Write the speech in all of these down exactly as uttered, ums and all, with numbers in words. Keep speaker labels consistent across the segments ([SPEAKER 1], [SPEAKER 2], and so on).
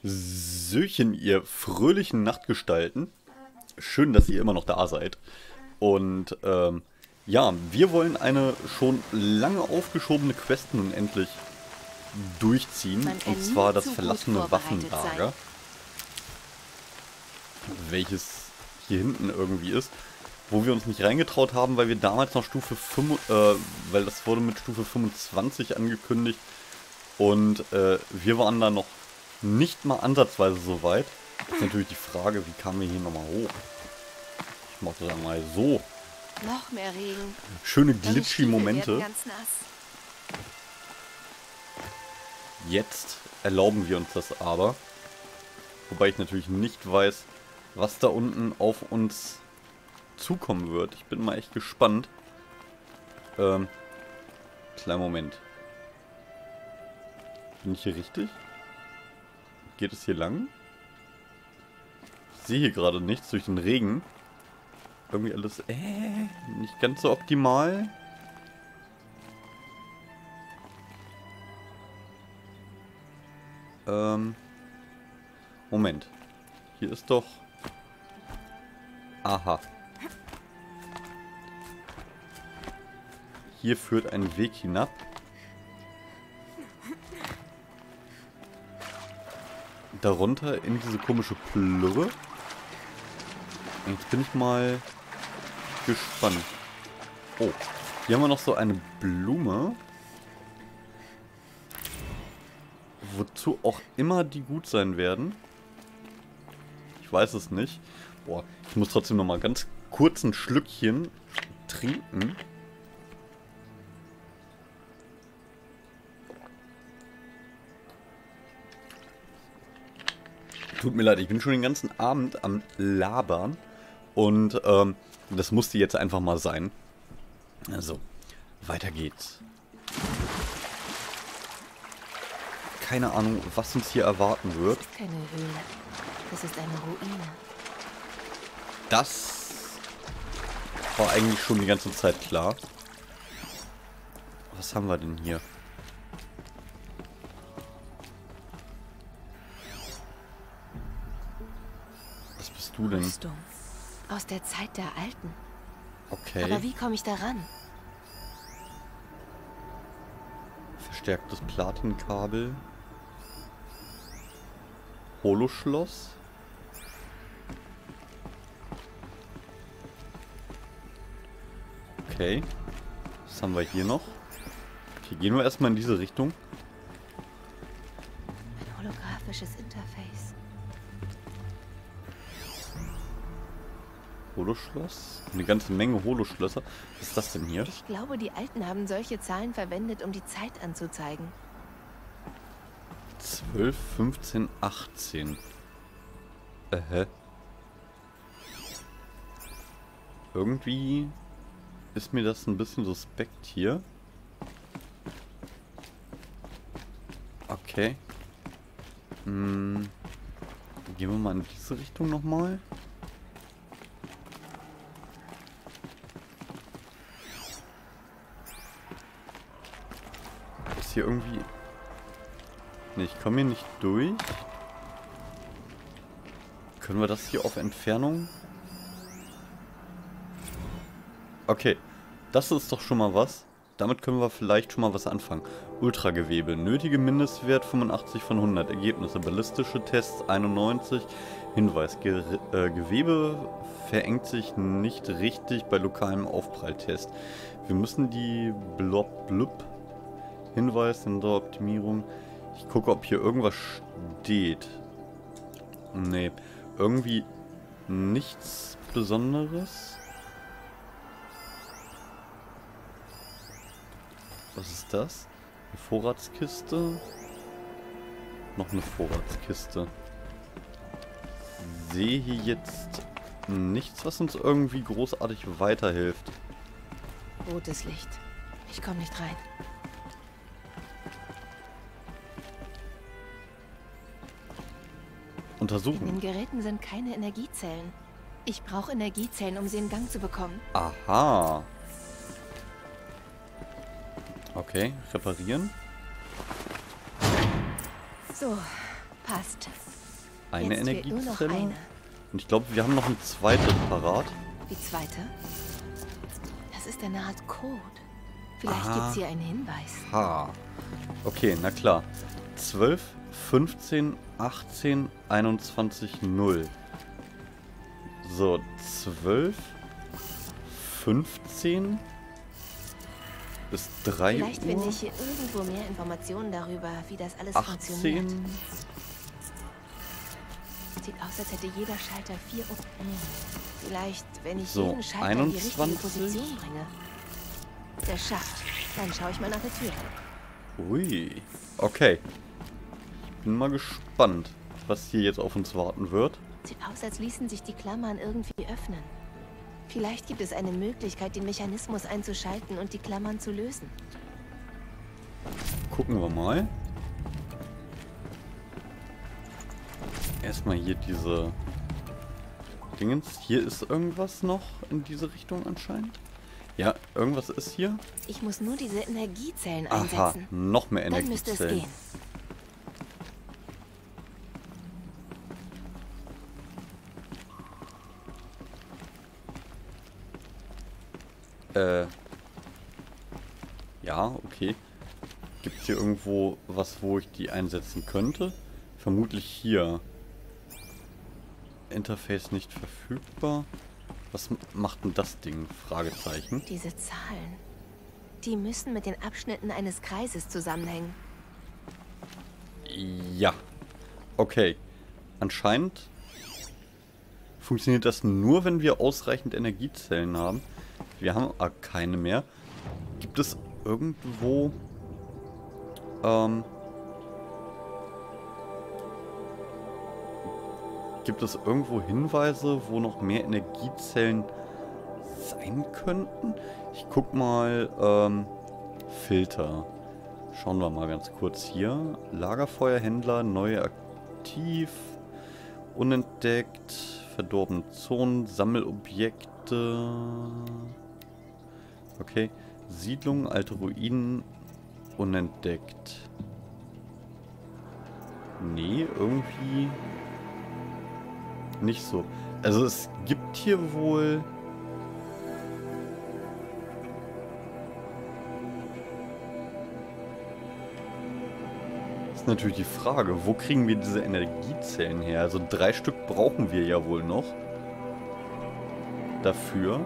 [SPEAKER 1] Söchen, ihr fröhlichen Nachtgestalten. Schön, dass ihr immer noch da seid. Und ähm, ja, wir wollen eine schon lange aufgeschobene Quest nun endlich durchziehen. Und zwar das verlassene Waffenlager. Welches hier hinten irgendwie ist. Wo wir uns nicht reingetraut haben, weil wir damals noch Stufe fünf, äh, weil das wurde mit Stufe fünfundzwanzig angekündigt. Und äh, wir waren da noch nicht mal ansatzweise so weit. Jetzt ist natürlich die Frage, wie kamen wir hier nochmal hoch? Ich mache das mal so.
[SPEAKER 2] Noch mehr Regen.
[SPEAKER 1] Schöne glitchy Momente. Jetzt erlauben wir uns das aber. Wobei ich natürlich nicht weiß, was da unten auf uns zukommen wird. Ich bin mal echt gespannt. Ähm, kleinen Moment. Bin ich hier richtig? Geht es hier lang? Ich sehe hier gerade nichts durch den Regen. Irgendwie alles, äh, nicht ganz so optimal. Ähm, Moment. Hier ist doch... Aha. Hier führt ein Weg hinab. Darunter in diese komische Plürre. Jetzt bin ich mal gespannt. Oh, hier haben wir noch so eine Blume. Wozu auch immer die gut sein werden. Ich weiß es nicht. Boah, ich muss trotzdem noch mal ganz kurz ein Schlückchen trinken. Tut mir leid, ich bin schon den ganzen Abend am Labern. Und ähm, das musste jetzt einfach mal sein. Also, weiter geht's. Keine Ahnung, was uns hier erwarten wird.
[SPEAKER 2] Das ist keine Höhle. Das ist eine Ruine.
[SPEAKER 1] Das war eigentlich schon die ganze Zeit klar. Was haben wir denn hier? Was bist du denn?
[SPEAKER 2] Rüstung. Aus der Zeit der Alten.
[SPEAKER 1] Okay.
[SPEAKER 2] Aber wie komme ich daran?
[SPEAKER 1] Verstärktes Platinkabel. Holoschloss. Okay. Was haben wir hier noch? Okay, gehen wir erstmal in diese Richtung.
[SPEAKER 2] Ein holographisches Interface.
[SPEAKER 1] Holoschloss? Eine ganze Menge Holoschlösser. Was ist das denn hier?
[SPEAKER 2] Ich glaube, die Alten haben solche Zahlen verwendet, um die Zeit anzuzeigen.
[SPEAKER 1] zwölf, fünfzehn, achtzehn. Äh, hä? Irgendwie ist mir das ein bisschen suspekt hier. Okay. Hm. Gehen wir mal in diese Richtung nochmal. Ist hier irgendwie... Ne, ich komme hier nicht durch. Können wir das hier auf Entfernung? Okay, das ist doch schon mal was. Damit können wir vielleicht schon mal was anfangen. Ultragewebe. Nötige Mindestwert fünfundachtzig von hundert. Ergebnisse. Ballistische Tests einundneunzig. Hinweis. Ge äh, Gewebe verengt sich nicht richtig bei lokalem Aufpralltest. Wir müssen die Blob Blub. Hinweis in der Optimierung. Ich gucke, ob hier irgendwas steht. Nee, irgendwie nichts Besonderes. Was ist das? Eine Vorratskiste. Noch eine Vorratskiste. Sehe hier jetzt nichts, was uns irgendwie großartig weiterhilft.
[SPEAKER 2] Rotes Licht. Ich komme nicht rein.
[SPEAKER 1] Untersuchen.
[SPEAKER 2] In den Geräten sind keine Energiezellen. Ich brauche Energiezellen, um sie in Gang zu bekommen.
[SPEAKER 1] Aha. Okay, reparieren.
[SPEAKER 2] So, Passt.
[SPEAKER 1] Eine
[SPEAKER 2] Jetzt fehlt nur noch
[SPEAKER 1] Energiezelle.
[SPEAKER 2] eine.
[SPEAKER 1] Und ich glaube, wir haben noch ein zweites parat.
[SPEAKER 2] Die zweite? Das ist eine Art Code. Vielleicht
[SPEAKER 1] Ah.
[SPEAKER 2] gibt's hier einen Hinweis.
[SPEAKER 1] Ha. Okay, na klar. zwölf, fünfzehn, achtzehn, einundzwanzig, null. So, zwölf, fünfzehn bis drei
[SPEAKER 2] Vielleicht
[SPEAKER 1] Uhr.
[SPEAKER 2] finde ich hier irgendwo mehr Informationen darüber, wie das alles funktioniert.
[SPEAKER 1] achtzehn.
[SPEAKER 2] Sieht aus, als hätte jeder Schalter vier Uhr. Vielleicht, wenn ich
[SPEAKER 1] So,
[SPEAKER 2] jeden Schalter in die richtige
[SPEAKER 1] einundzwanzig.
[SPEAKER 2] Position bringe. Der Schacht. Dann schaue ich mal nach der Tür.
[SPEAKER 1] Ui. Okay. Ich bin mal gespannt, was hier jetzt auf uns warten wird.
[SPEAKER 2] Sieht aus, als ließen sich die Klammern irgendwie öffnen. Vielleicht gibt es eine Möglichkeit, den Mechanismus einzuschalten und die Klammern zu lösen.
[SPEAKER 1] Gucken wir mal. Erstmal hier diese Dingens. Hier ist irgendwas noch in diese Richtung anscheinend. Ja, irgendwas ist hier.
[SPEAKER 2] Ich muss nur diese Energiezellen
[SPEAKER 1] Aha,
[SPEAKER 2] einsetzen.
[SPEAKER 1] noch mehr
[SPEAKER 2] Dann müsste es
[SPEAKER 1] Energiezellen.
[SPEAKER 2] gehen.
[SPEAKER 1] Äh. Ja, okay. Gibt es hier irgendwo was, wo ich die einsetzen könnte? Vermutlich hier. Interface nicht verfügbar. Was m- macht denn das Ding? Fragezeichen.
[SPEAKER 2] Diese Zahlen. Die müssen mit den Abschnitten eines Kreises zusammenhängen.
[SPEAKER 1] Ja. Okay. Anscheinend funktioniert das nur, wenn wir ausreichend Energiezellen haben. Wir haben ah, keine mehr. Gibt es irgendwo ähm, gibt es irgendwo Hinweise, wo noch mehr Energiezellen sein könnten? Ich guck mal ähm, Filter. Schauen wir mal ganz kurz hier. Lagerfeuerhändler, neu aktiv, unentdeckt, verdorbene Zonen, Sammelobjekte. Okay. Siedlungen, alte Ruinen, unentdeckt. Nee, irgendwie nicht so. Also es gibt hier wohl... Ist natürlich die Frage, wo kriegen wir diese Energiezellen her? Also drei Stück brauchen wir ja wohl noch dafür.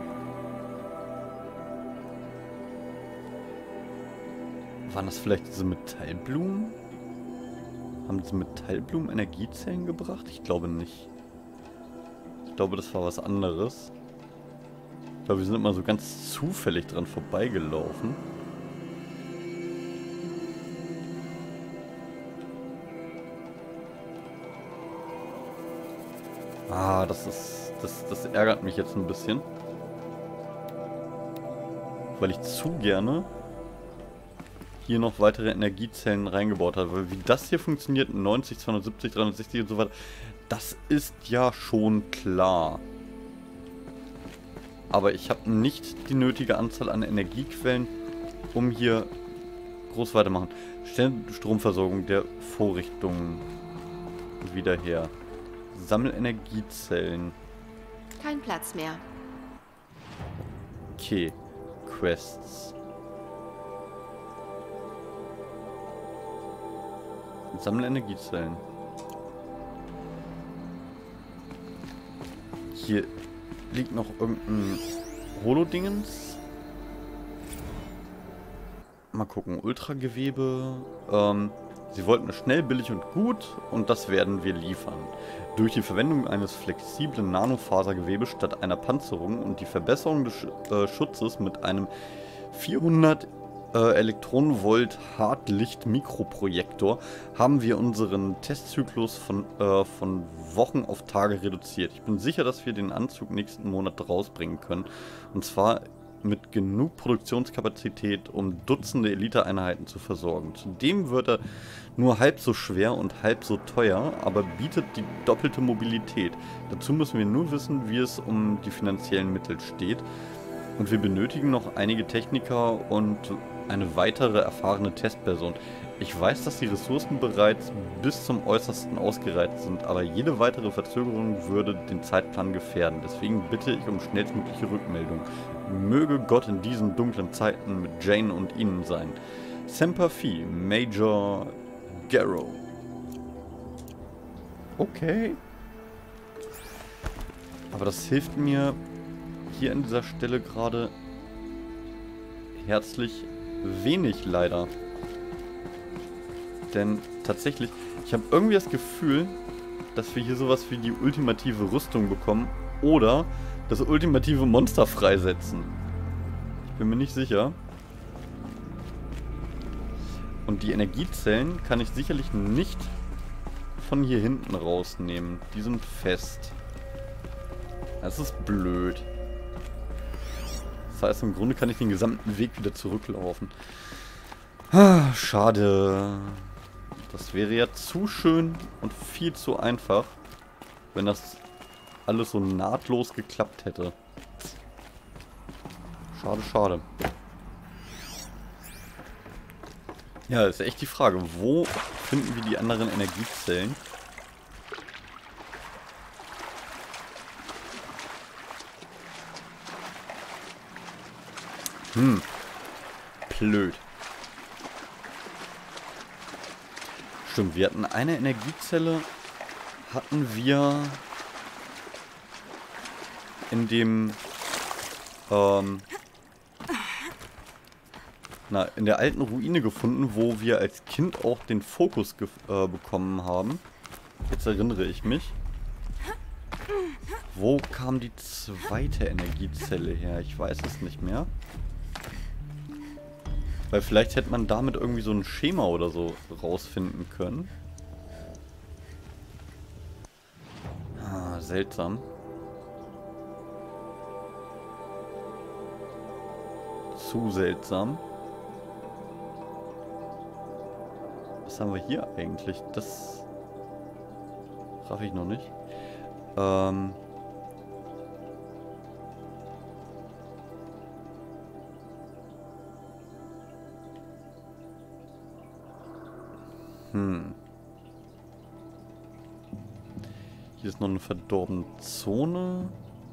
[SPEAKER 1] Waren das vielleicht diese Metallblumen? Haben diese Metallblumen Energiezellen gebracht? Ich glaube nicht. Ich glaube, das war was anderes. Ich glaube, wir sind immer so ganz zufällig dran vorbeigelaufen. Ah, das ist... Das, das ärgert mich jetzt ein bisschen. Weil ich zu gerne hier noch weitere Energiezellen reingebaut habe. Weil wie das hier funktioniert, neunzig, zweihundertsiebzig, dreihundertsechzig und so weiter, das ist ja schon klar. Aber ich habe nicht die nötige Anzahl an Energiequellen, um hier groß weitermachen. Stellen Stromversorgung der Vorrichtungen wieder her. Sammelenergiezellen.
[SPEAKER 2] Kein Platz mehr.
[SPEAKER 1] Okay. Quests. Sammle Energiezellen. Hier liegt noch irgendein Holo-Dingens. Mal gucken. Ultragewebe. Ähm, sie wollten es schnell, billig und gut und das werden wir liefern. Durch die Verwendung eines flexiblen Nanofasergewebes statt einer Panzerung und die Verbesserung des Sch äh, Schutzes mit einem vierhundert äh, Elektronenvolt Hartlicht-Mikroprojektor haben wir unseren Testzyklus von, äh, von Wochen auf Tage reduziert. Ich bin sicher, dass wir den Anzug nächsten Monat rausbringen können. Und zwar mit genug Produktionskapazität, um Dutzende Elite-Einheiten zu versorgen. Zudem wird er nur halb so schwer und halb so teuer, aber bietet die doppelte Mobilität. Dazu müssen wir nur wissen, wie es um die finanziellen Mittel steht. Und wir benötigen noch einige Techniker und eine weitere erfahrene Testperson. Ich weiß, dass die Ressourcen bereits bis zum Äußersten ausgereizt sind, aber jede weitere Verzögerung würde den Zeitplan gefährden. Deswegen bitte ich um schnellstmögliche Rückmeldung. Möge Gott in diesen dunklen Zeiten mit Jane und Ihnen sein. Semper Fi, Major Garrow. Okay. Aber das hilft mir hier an dieser Stelle gerade herzlich wenig, leider. Denn tatsächlich, ich habe irgendwie das Gefühl, dass wir hier sowas wie die ultimative Rüstung bekommen oder das ultimative Monster freisetzen. Ich bin mir nicht sicher. Und die Energiezellen kann ich sicherlich nicht von hier hinten rausnehmen. Die sind fest. Das ist blöd. Das heißt, im Grunde kann ich den gesamten Weg wieder zurücklaufen. Ah, schade. Das wäre ja zu schön und viel zu einfach, wenn das alles so nahtlos geklappt hätte. Schade, schade. Ja, ist echt die Frage, wo finden wir die anderen Energiezellen? Hm. Blöd. Stimmt, wir hatten eine Energiezelle, hatten wir in dem, ähm, na, in der alten Ruine gefunden, wo wir als Kind auch den Fokus äh, bekommen haben. Jetzt erinnere ich mich. Wo kam die zweite Energiezelle her? Ich weiß es nicht mehr. Weil vielleicht hätte man damit irgendwie so ein Schema oder so rausfinden können. Ah, seltsam. Zu seltsam. Was haben wir hier eigentlich? Das raff ich noch nicht. Ähm... Hm. Hier ist noch eine verdorbene Zone.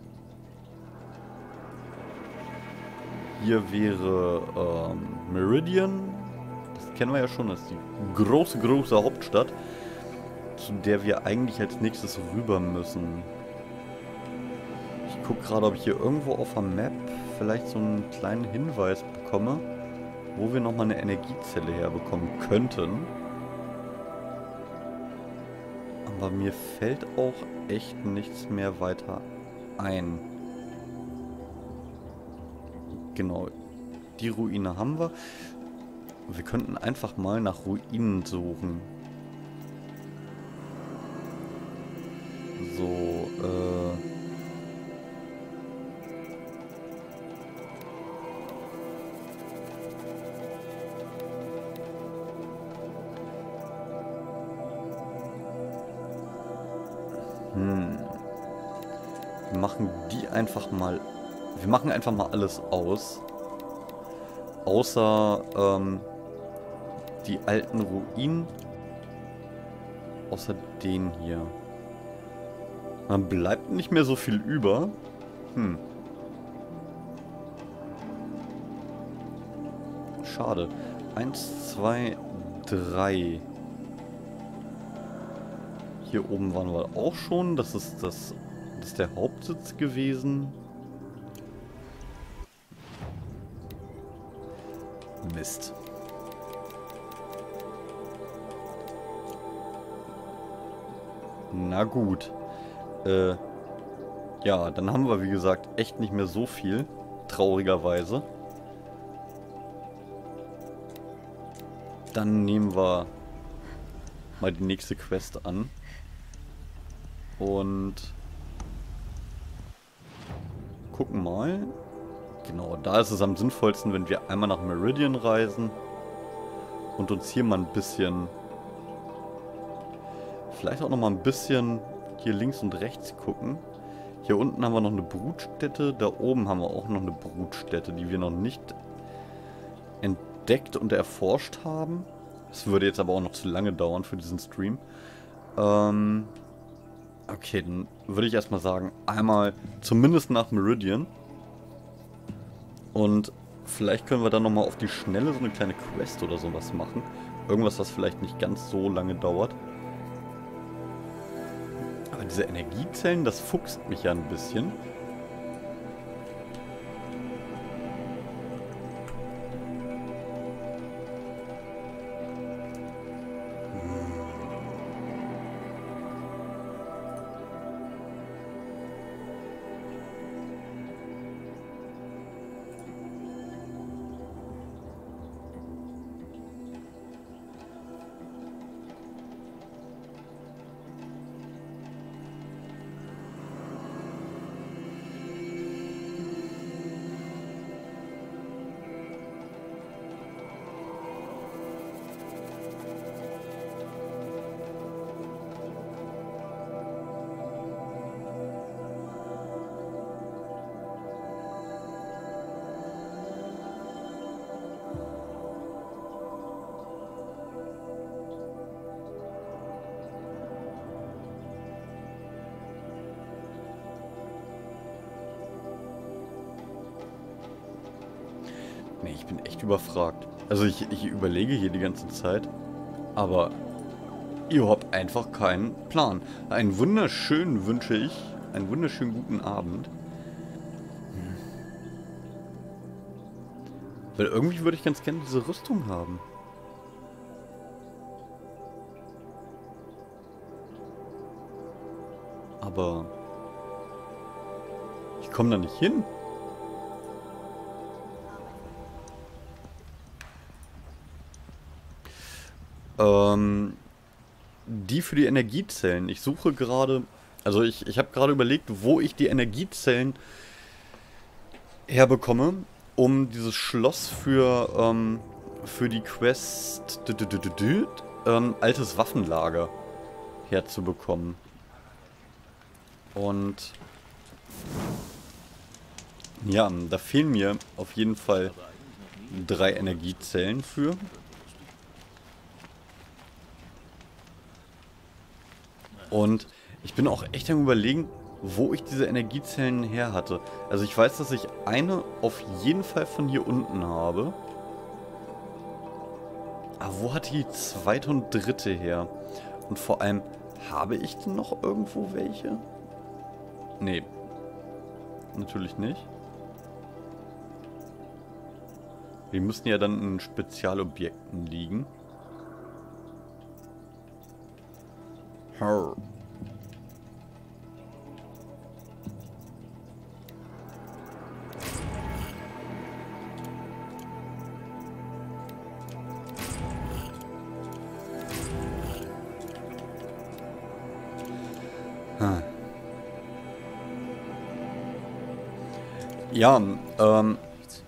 [SPEAKER 1] Hier wäre ähm, Meridian. Das kennen wir ja schon, das ist die große, große Hauptstadt, zu der wir eigentlich als nächstes rüber müssen. Ich gucke gerade, ob ich hier irgendwo auf der Map vielleicht so einen kleinen Hinweis bekomme, wo wir nochmal eine Energiezelle herbekommen könnten. Aber mir fällt auch echt nichts mehr weiter ein. Genau, die Ruine haben wir. Wir könnten einfach mal nach Ruinen suchen. So, äh... Hm. Wir machen die einfach mal... Wir machen einfach mal alles aus. Außer, ähm... die alten Ruinen. Außer den hier. Dann bleibt nicht mehr so viel über. Hm. Schade. Eins, zwei, drei. Hier oben waren wir auch schon. Das ist das, das ist der Hauptsitz gewesen. Mist. Na gut. Äh, ja, dann haben wir, wie gesagt, echt nicht mehr so viel. Traurigerweise. Dann nehmen wir mal die nächste Quest an. Und gucken mal. Genau, da ist es am sinnvollsten, wenn wir einmal nach Meridian reisen und uns hier mal ein bisschen, vielleicht auch noch mal ein bisschen hier links und rechts gucken. Hier unten haben wir noch eine Brutstätte, da oben haben wir auch noch eine Brutstätte, die wir noch nicht entdeckt und erforscht haben. Das würde jetzt aber auch noch zu lange dauern für diesen Stream. Ähm, okay, dann würde ich erstmal sagen, einmal zumindest nach Meridian. Und vielleicht können wir dann nochmal auf die Schnelle so eine kleine Quest oder sowas machen. Irgendwas, was vielleicht nicht ganz so lange dauert. Aber diese Energiezellen, das fuchst mich ja ein bisschen. Nee, ich bin echt überfragt. Also ich, ich überlege hier die ganze Zeit, aber ihr habt einfach keinen Plan. Einen wunderschönen wünsche ich, einen wunderschönen guten Abend. Hm. Weil irgendwie würde ich ganz gerne diese Rüstung haben. Aber ich komme da nicht hin. Ähm, die für die Energiezellen. Ich suche gerade, also ich, ich habe gerade überlegt, wo ich die Energiezellen herbekomme, um dieses Schloss für, ähm, für die Quest dü -dü -dü -dü -dü, ähm, altes Waffenlager herzubekommen. Und ja, da fehlen mir auf jeden Fall drei Energiezellen für. Und ich bin auch echt am Überlegen, wo ich diese Energiezellen her hatte. Also ich weiß, dass ich eine auf jeden Fall von hier unten habe. Aber wo hatte ich die zweite und dritte her? Und vor allem, habe ich denn noch irgendwo welche? Nee. Natürlich nicht. Die müssten ja dann in Spezialobjekten liegen. Hör. Hm. Ja, ähm,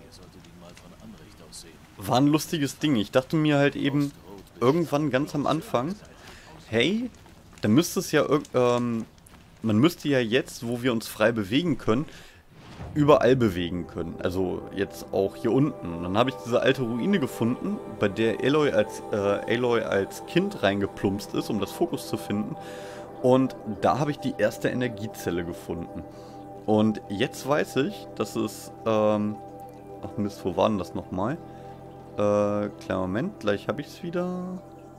[SPEAKER 1] war ein lustiges Ding. Ich dachte mir halt eben irgendwann ganz am Anfang, hey, da müsste es ja, ähm, man müsste ja jetzt, wo wir uns frei bewegen können, überall bewegen können. Also jetzt auch hier unten. Und dann habe ich diese alte Ruine gefunden, bei der Aloy als, äh, Aloy als Kind reingeplumpst ist, um das Fokus zu finden. Und da habe ich die erste Energiezelle gefunden. Und jetzt weiß ich, dass es, ähm, ach Mist, wo war denn das nochmal? Äh, kleiner Moment, gleich habe ich es wieder.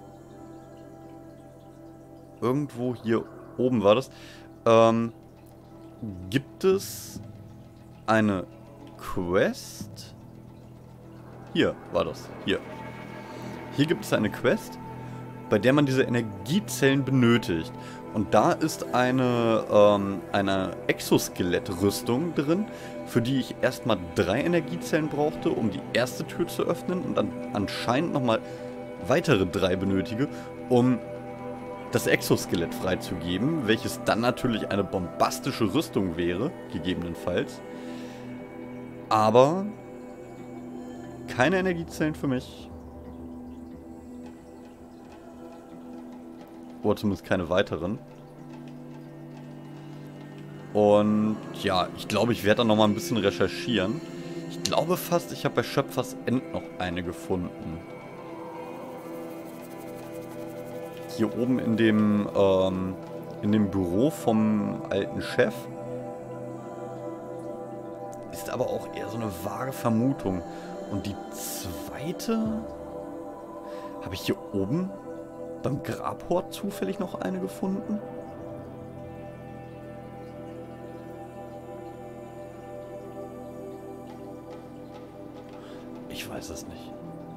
[SPEAKER 1] Irgendwo hier oben war das. Ähm, gibt es eine Quest? Hier war das. Hier. Hier gibt es eine Quest, bei der man diese Energiezellen benötigt. Und da ist eine, ähm, eine Exoskelett-Rüstung drin, für die ich erstmal drei Energiezellen brauchte, um die erste Tür zu öffnen und dann anscheinend nochmal weitere drei benötige, um das Exoskelett freizugeben, welches dann natürlich eine bombastische Rüstung wäre, gegebenenfalls. Aber keine Energiezellen für mich. Oder zumindest keine weiteren. Und ja, ich glaube, ich werde da nochmal ein bisschen recherchieren. Ich glaube fast, ich habe bei Schöpfers End noch eine gefunden. Hier oben in dem, ähm, in dem Büro vom alten Chef. Ist aber auch eher so eine vage Vermutung. Und die zweite... Habe ich hier oben beim Grabhort zufällig noch eine gefunden? Ich weiß es nicht.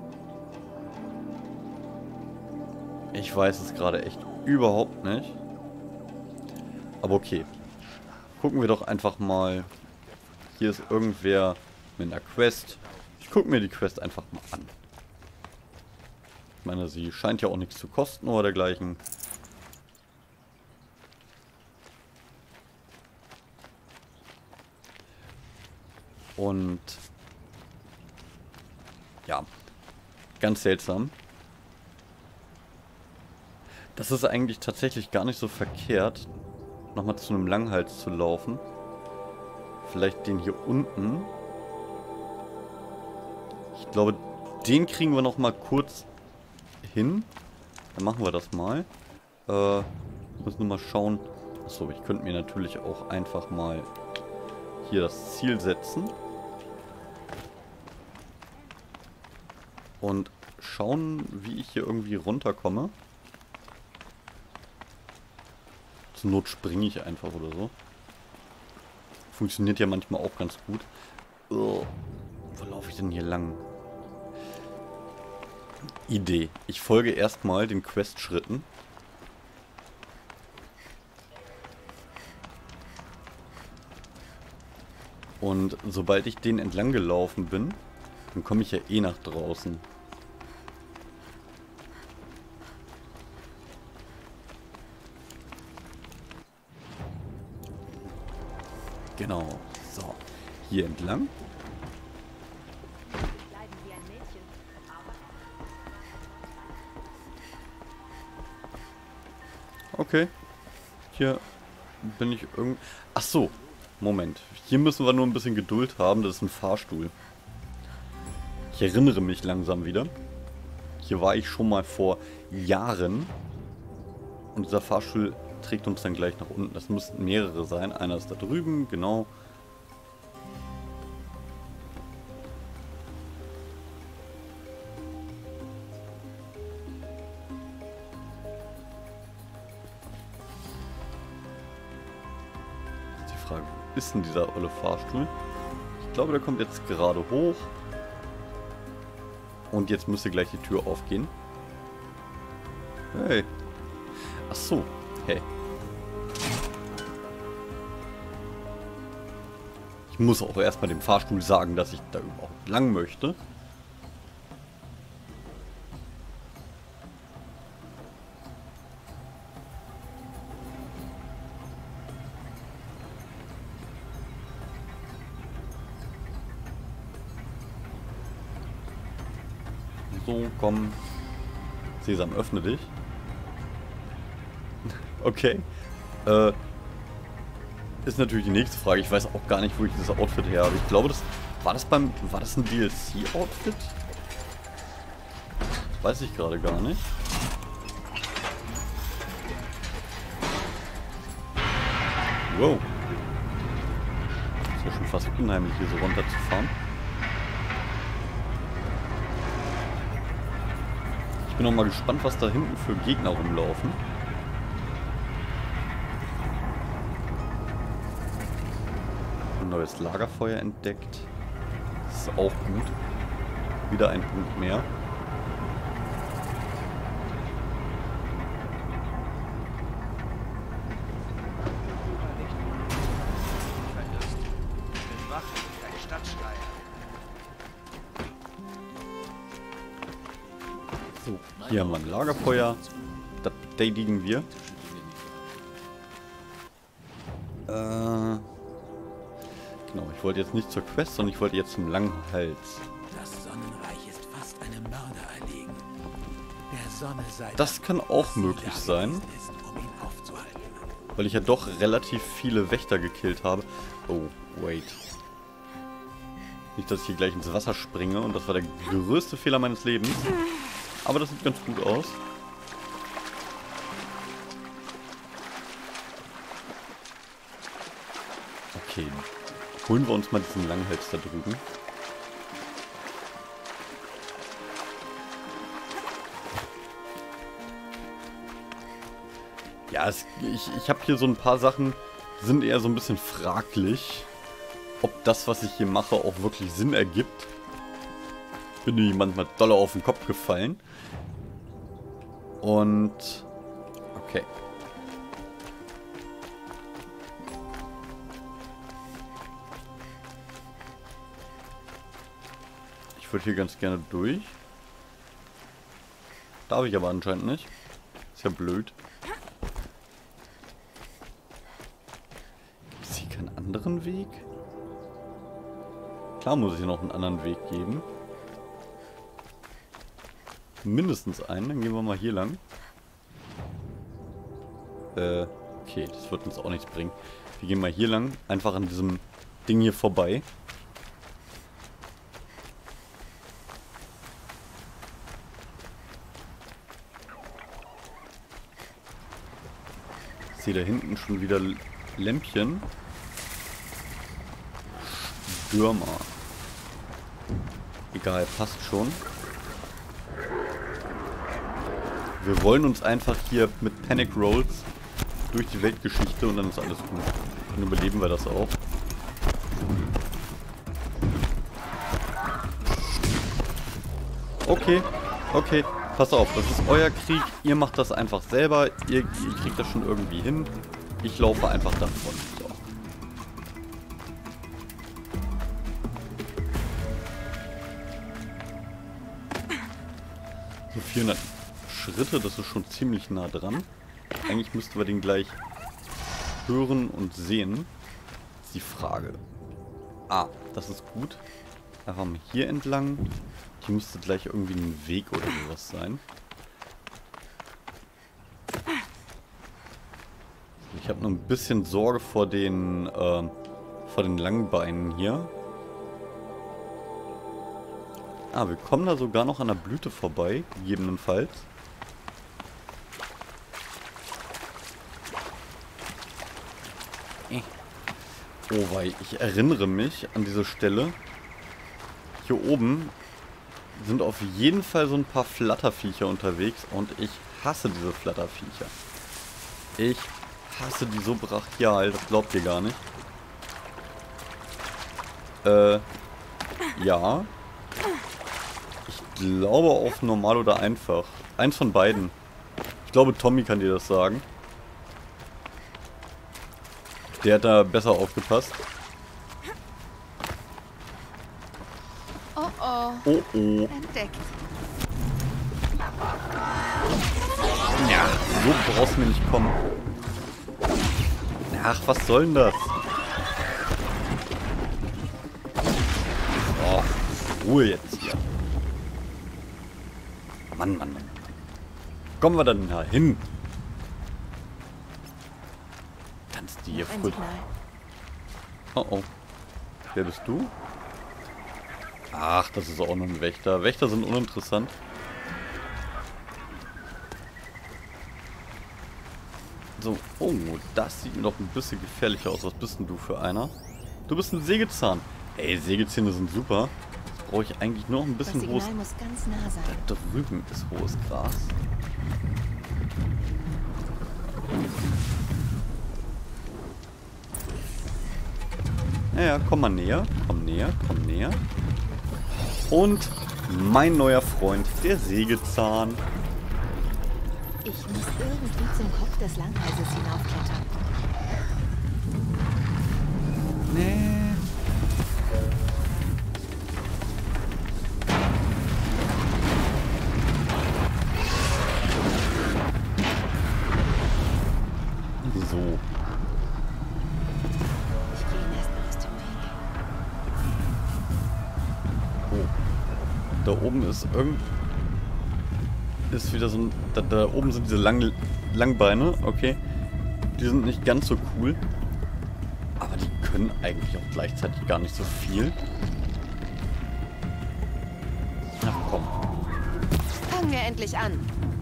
[SPEAKER 1] Ich weiß es gerade echt überhaupt nicht. Aber okay. Gucken wir doch einfach mal. Hier ist irgendwer mit einer Quest. Ich gucke mir die Quest einfach mal an. Ich meine, sie scheint ja auch nichts zu kosten oder dergleichen. Und ja, ganz seltsam. Das ist eigentlich tatsächlich gar nicht so verkehrt, nochmal zu einem Langhals zu laufen. Vielleicht den hier unten. Ich glaube, den kriegen wir nochmal kurz hin. Dann machen wir das mal. Äh, muss nur mal schauen. Achso, ich könnte mir natürlich auch einfach mal hier das Ziel setzen. Und schauen, wie ich hier irgendwie runterkomme. Zur Not springe ich einfach oder so. Funktioniert ja manchmal auch ganz gut. Oh, wo laufe ich denn hier lang? Idee. Ich folge erstmal den Quest-Schritten. Und sobald ich den entlang gelaufen bin, dann komme ich ja eh nach draußen. Genau. So. Hier entlang. Okay. Hier bin ich irgendwie... Ach so. Moment. Hier müssen wir nur ein bisschen Geduld haben. Das ist ein Fahrstuhl. Ich erinnere mich langsam wieder. Hier war ich schon mal vor Jahren. Und dieser Fahrstuhl trägt uns dann gleich nach unten. Das müssten mehrere sein. Einer ist da drüben, genau. Jetzt die Frage, wo ist denn dieser olle Fahrstuhl? Ich glaube, der kommt jetzt gerade hoch. Und jetzt müsste gleich die Tür aufgehen. Hey. Ach so. Hey. Ich muss auch erstmal dem Fahrstuhl sagen, dass ich da überhaupt lang möchte. So, komm. Sesam, öffne dich. Okay. Äh, ist natürlich die nächste Frage. Ich weiß auch gar nicht, wo ich dieses Outfit her habe. Ich glaube, das war das beim. War das ein D L C-Outfit? Weiß ich gerade gar nicht. Wow. Ist ja schon fast unheimlich, hier so runterzufahren. Ich bin noch mal gespannt, was da hinten für Gegner rumlaufen. Ein neues Lagerfeuer entdeckt. Das ist auch gut. Wieder ein Punkt mehr. So, hier haben wir ein Lagerfeuer. Das tätigen wir. Äh, genau, ich wollte jetzt nicht zur Quest, sondern ich wollte jetzt zum Langhals.
[SPEAKER 3] Das Sonnenreich ist fast einem Mörder erlegen. Der Sonne sei
[SPEAKER 1] Das kann auch möglich sein,
[SPEAKER 3] ist, um ihn aufzuhalten.
[SPEAKER 1] weil ich ja doch relativ viele Wächter gekillt habe. Oh, wait. Nicht, dass ich hier gleich ins Wasser springe und das war der größte Fehler meines Lebens. Aber das sieht ganz gut aus. Okay, holen wir uns mal diesen Langhals da drüben. Ja, es, ich, ich habe hier so ein paar Sachen, die sind eher so ein bisschen fraglich, ob das, was ich hier mache, auch wirklich Sinn ergibt. Bin mir manchmal doll auf den Kopf gefallen. Und... okay. Ich würde hier ganz gerne durch. Darf ich aber anscheinend nicht. Ist ja blöd. Gibt es hier keinen anderen Weg? Klar muss es hier noch einen anderen Weg geben. Mindestens einen. Dann gehen wir mal hier lang. Äh, okay, das wird uns auch nichts bringen. Wir gehen mal hier lang. Einfach an diesem Ding hier vorbei. Ich sehe da hinten schon wieder Lämpchen. Stürmer. Egal, passt schon. Wir wollen uns einfach hier mit Panic Rolls durch die Weltgeschichte und dann ist alles gut. Dann überleben wir das auch. Okay, okay. Pass auf, das ist euer Krieg. Ihr macht das einfach selber. Ihr, ihr kriegt das schon irgendwie hin. Ich laufe einfach davon. So. So vierhundert Schritte, das ist schon ziemlich nah dran. Eigentlich müssten wir den gleich hören und sehen. Das ist die Frage. Ah, das ist gut. Einfach mal hier entlang. Hier müsste gleich irgendwie ein Weg oder sowas sein. Ich habe nur ein bisschen Sorge vor den, äh, vor den langen Beinen hier. Ah, wir kommen da sogar noch an der Blüte vorbei, gegebenenfalls. Oh wei, ich erinnere mich an diese Stelle. Hier oben sind auf jeden Fall so ein paar Flatterviecher unterwegs und ich hasse diese Flatterviecher. Ich hasse die so brachial, das glaubt ihr gar nicht. Äh, ja. Ich glaube auf normal oder einfach. Eins von beiden. Ich glaube, Tommy kann dir das sagen. Der hat da besser aufgepasst.
[SPEAKER 2] Oh oh.
[SPEAKER 1] Oh oh.
[SPEAKER 2] Entdeckt.
[SPEAKER 1] Ja, so brauchst du mir nicht kommen. Ach, was soll denn das? Oh, Ruhe jetzt hier. Mann, Mann, Mann. Kommen wir dann da hin? Kannst du hier früh... Oh oh. Wer bist du? Ach, das ist auch noch ein Wächter. Wächter sind uninteressant. So, oh, das sieht noch ein bisschen gefährlicher aus. Was bist denn du für einer? Du bist ein Sägezahn. Ey, Sägezähne sind super. Jetzt brauche ich eigentlich nur noch ein bisschen hohes...
[SPEAKER 2] muss ganz nah sein.
[SPEAKER 1] Da drüben ist hohes Gras. Naja, komm mal näher. Komm näher, komm näher. Und mein neuer Freund, der Sägezahn.
[SPEAKER 2] Ich muss irgendwie zum Kopf des Langhalses hinaufklettern.
[SPEAKER 1] Nee. So.
[SPEAKER 2] Ich gehe ihn erstmal aus dem Weg.
[SPEAKER 1] Oh. Da oben ist irgend... Ist wieder so ein... Da, da oben sind diese langen Langbeine, okay. Die sind nicht ganz so cool. Aber die können eigentlich auch gleichzeitig gar nicht so viel.
[SPEAKER 2] wir endlich an.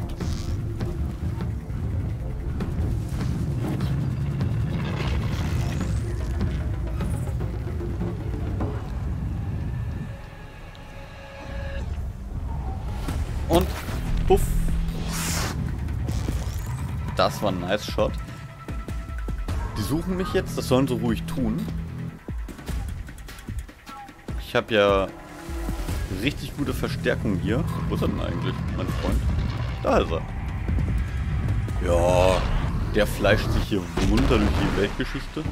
[SPEAKER 1] Und puff. Das war ein nice Shot. Die suchen mich jetzt, das sollen sie ruhig tun. Ich habe ja richtig gute Verstärkung hier. Wo ist er denn eigentlich, mein Freund? Da ist er. Ja, der fleischt sich hier munter durch die Weltgeschichte.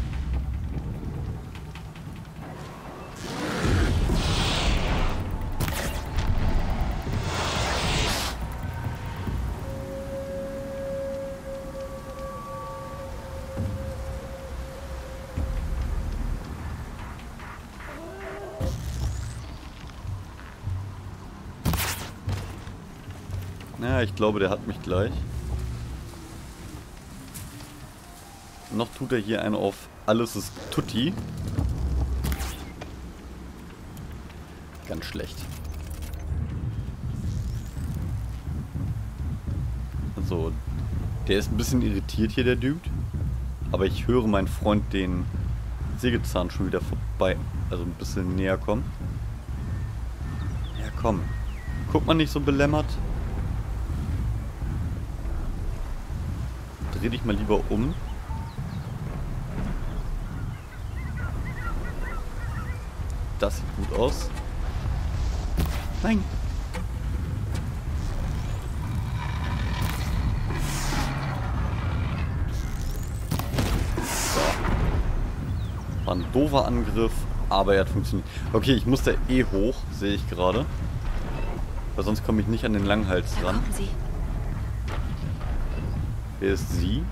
[SPEAKER 1] Ja, ich glaube, der hat mich gleich. Noch tut er hier einen auf alles ist Tutti. Ganz schlecht. Also, der ist ein bisschen irritiert hier, der Dude. Aber ich höre meinen Freund den Sägezahn schon wieder vorbei. Also ein bisschen näher kommen. Ja, komm. Guck mal nicht so belämmert. Dreh dich mal lieber um. Das sieht gut aus. Nein. So. War ein doofer Angriff, aber er hat funktioniert. Okay, ich muss da eh hoch, sehe ich gerade. Weil sonst komme ich nicht an den Langhals
[SPEAKER 2] Da
[SPEAKER 1] ran.
[SPEAKER 2] kommen sie.
[SPEAKER 1] Wer ist sie?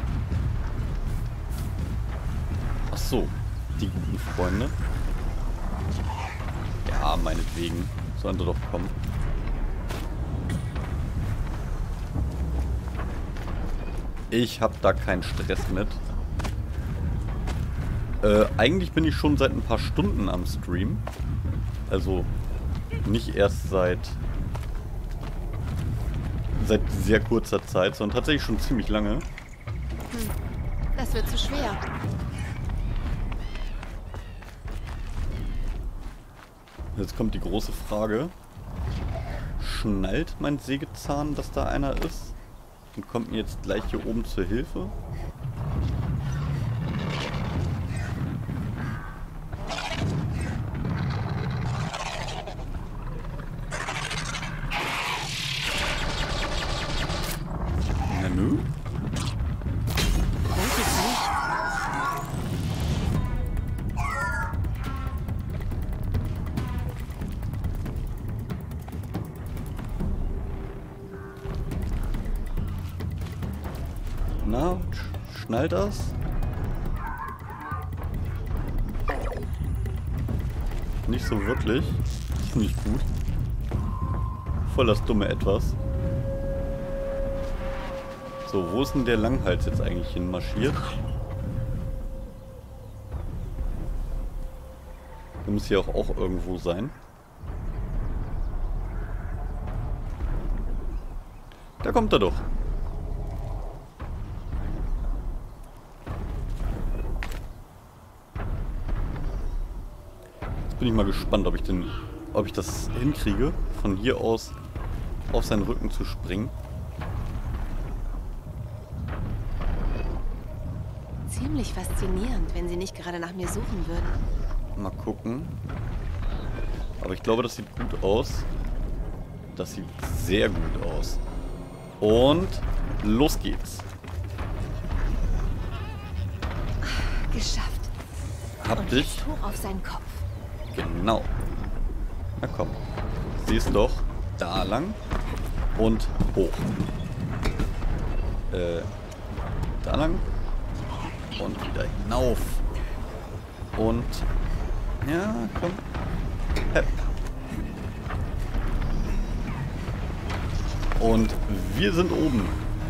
[SPEAKER 1] Ach so, die guten Freunde. Ja, meinetwegen. Sollen sie doch kommen. Ich hab da keinen Stress mit. Äh, eigentlich bin ich schon seit ein paar Stunden am Stream. Also nicht erst seit seit sehr kurzer Zeit, sondern tatsächlich schon ziemlich lange.
[SPEAKER 2] Hm. Das wird zu schwer.
[SPEAKER 1] Jetzt kommt die große Frage. Schnallt mein Sägezahn, dass da einer ist? Und kommt mir jetzt gleich hier oben zur Hilfe? Na nö.
[SPEAKER 2] Gutes Licht.
[SPEAKER 1] Na, sch- schnallt das? Nicht so wirklich. Ziemlich gut. Voll das dumme Etwas. So, wo ist denn der Langhals jetzt eigentlich hinmarschiert? Der muss hier auch, auch irgendwo sein. Da kommt er doch. Jetzt bin ich mal gespannt, ob ich den, ob ich das hinkriege, von hier aus auf seinen Rücken zu springen.
[SPEAKER 2] Ziemlich faszinierend, wenn sie nicht gerade nach mir suchen würden.
[SPEAKER 1] Mal gucken. Aber ich glaube, das sieht gut aus. Das sieht sehr gut aus. Und los geht's.
[SPEAKER 2] Geschafft.
[SPEAKER 1] Hab
[SPEAKER 2] Und
[SPEAKER 1] dich.
[SPEAKER 2] jetzt hoch auf seinen Kopf.
[SPEAKER 1] Genau. Na komm. Siehst doch. Da lang. Und hoch. Äh. Da lang. Und wieder hinauf. Und. Ja, komm. Hepp. Und wir sind oben.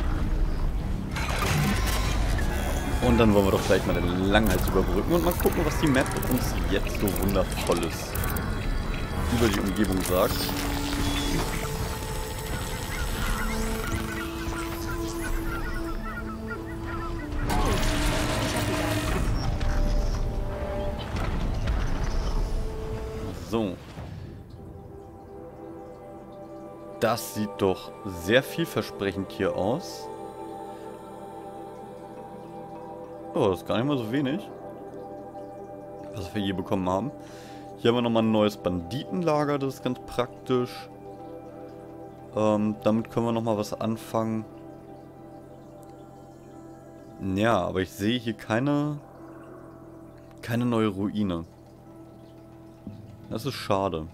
[SPEAKER 1] Und dann wollen wir doch gleich mal den Langhals überbrücken und mal gucken, was die Map uns jetzt so wundervolles über die Umgebung sagt. So. Das sieht doch sehr vielversprechend hier aus. Oh, das ist gar nicht mal so wenig, was wir hier bekommen haben. Hier haben wir nochmal ein neues Banditenlager, das ist ganz praktisch. Ähm, damit können wir nochmal was anfangen. Ja, aber ich sehe hier keine, keine neue Ruine. Das ist schade.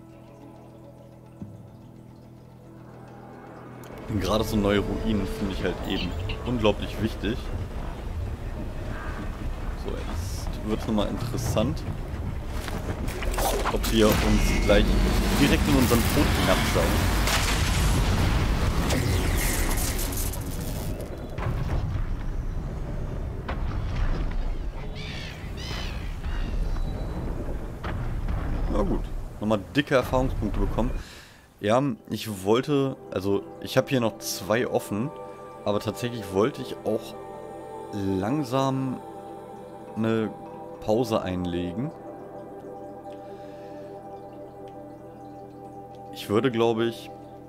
[SPEAKER 1] Denn gerade so neue Ruinen finde ich halt eben unglaublich wichtig. So, jetzt wird es nochmal interessant, ob wir uns gleich direkt in unseren Tod hinabsaugen. Na gut, nochmal dicke Erfahrungspunkte bekommen. Ja, ich wollte, also ich habe hier noch zwei offen, aber tatsächlich wollte ich auch langsam eine Pause einlegen. Ich würde, glaube ich,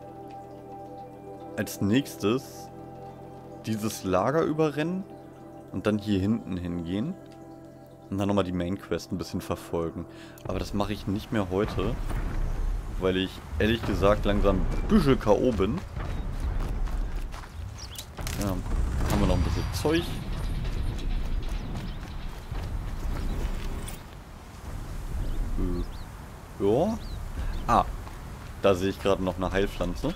[SPEAKER 1] als nächstes dieses Lager überrennen und dann hier hinten hingehen und dann nochmal die Main Quest ein bisschen verfolgen. Aber das mache ich nicht mehr heute, weil ich ehrlich gesagt langsam ein bisschen K O bin. Ja, haben wir noch ein bisschen Zeug. Äh, ja. Ah, da sehe ich gerade noch eine Heilpflanze.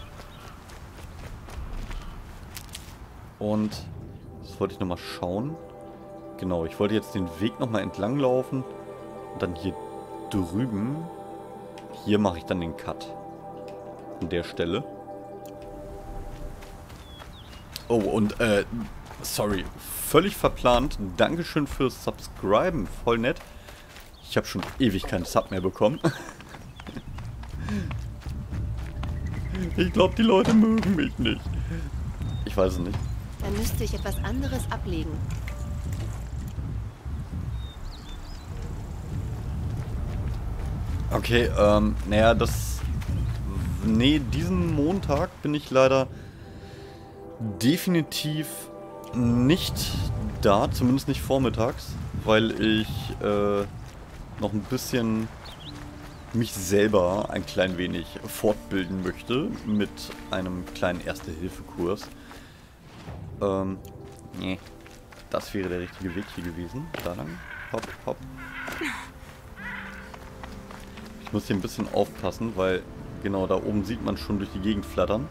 [SPEAKER 1] Und das wollte ich nochmal schauen. Genau, ich wollte jetzt den Weg nochmal entlang laufen und dann hier drüben. Hier mache ich dann den Cut. An der Stelle. Oh, und, äh, sorry. Völlig verplant. Dankeschön fürs Subscriben. Voll nett. Ich habe schon ewig keinen Sub mehr bekommen. Ich glaube, die Leute mögen mich nicht. Ich weiß es nicht.
[SPEAKER 2] Dann müsste ich etwas anderes ablegen.
[SPEAKER 1] Okay, ähm, naja, das... Nee, diesen Montag bin ich leider definitiv nicht da, zumindest nicht vormittags, weil ich äh, noch ein bisschen mich selber ein klein wenig fortbilden möchte mit einem kleinen Erste-Hilfe-Kurs. Ähm, nee, das wäre der richtige Weg hier gewesen. Da lang, hopp, hopp. Ich muss hier ein bisschen aufpassen, weil genau da oben sieht man schon durch die Gegend flattern.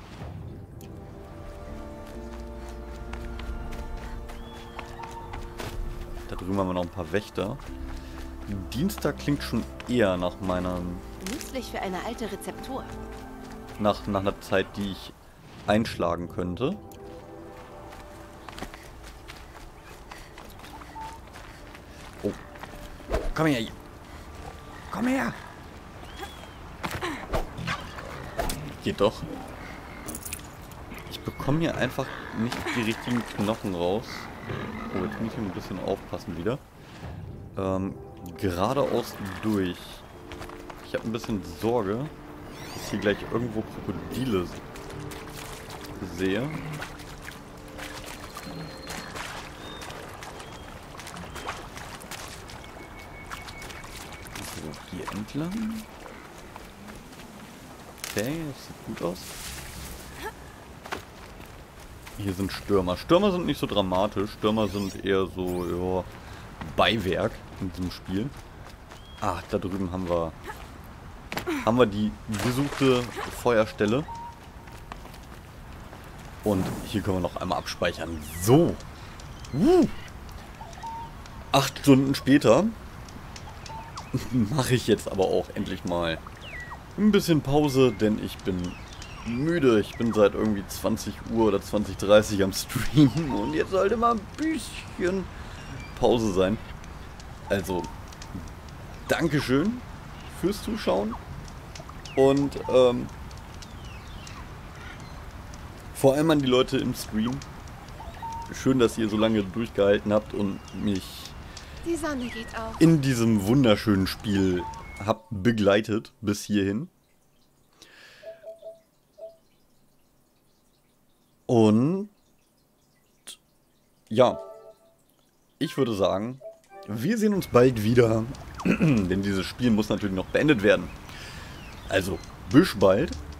[SPEAKER 1] Da drüben haben wir noch ein paar Wächter. Dienstag klingt schon eher nach meiner...
[SPEAKER 2] Nützlich für eine alte Rezeptur.
[SPEAKER 1] Nach, nach einer Zeit, die ich einschlagen könnte. Oh. Komm her. Komm her. Geht doch. Ich bekomme hier einfach nicht die richtigen Knochen raus. Oh, jetzt muss ich ein bisschen aufpassen wieder. Ähm, geradeaus durch. Ich habe ein bisschen Sorge, dass ich hier gleich irgendwo Krokodile sehe. So, hier entlang. Okay, das sieht gut aus. Hier sind Stürmer. Stürmer sind nicht so dramatisch. Stürmer sind eher so, ja, Beiwerk in diesem Spiel. Ah, da drüben haben wir haben wir die gesuchte Feuerstelle. Und hier können wir noch einmal abspeichern. So. Uh. Acht Stunden später mache ich jetzt aber auch endlich mal ein bisschen Pause, denn ich bin müde. Ich bin seit irgendwie zwanzig Uhr oder zwanzig Uhr dreißig am Streamen und jetzt sollte mal ein bisschen Pause sein. Also, Dankeschön fürs Zuschauen und ähm, vor allem an die Leute im Stream. Schön, dass ihr so lange durchgehalten habt und mich
[SPEAKER 2] Die Sonne geht auf.
[SPEAKER 1] in diesem wunderschönen Spiel habe begleitet bis hierhin. Und ja, ich würde sagen, wir sehen uns bald wieder, denn dieses Spiel muss natürlich noch beendet werden. Also, bis bald.